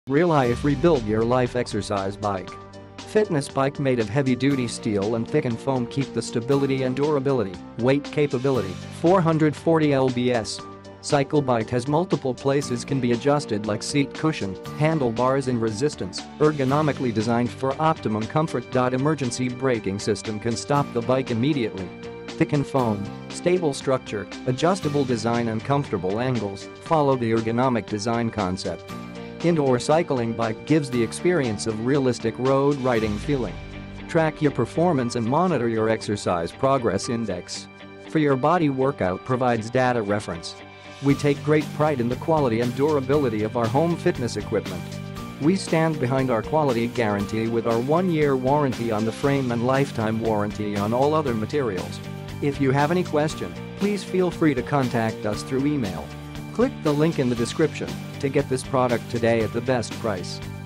Real Life Rebuild Your Life Exercise Bike. Fitness bike made of heavy-duty steel and thickened foam keep the stability and durability. Weight capability, 440 lbs. Cycle bike has multiple places can be adjusted like seat cushion, handlebars and resistance, ergonomically designed for optimum comfort. Emergency braking system can stop the bike immediately. Thickened foam, stable structure, adjustable design and comfortable angles follow the ergonomic design concept. Indoor cycling bike gives the experience of realistic road riding feeling. Track your performance and monitor your exercise progress index. For your body workout provides data reference. We take great pride in the quality and durability of our home fitness equipment. We stand behind our quality guarantee with our 1-year warranty on the frame and lifetime warranty on all other materials. If you have any question, please feel free to contact us through email. Click the link in the description to get this product today at the best price.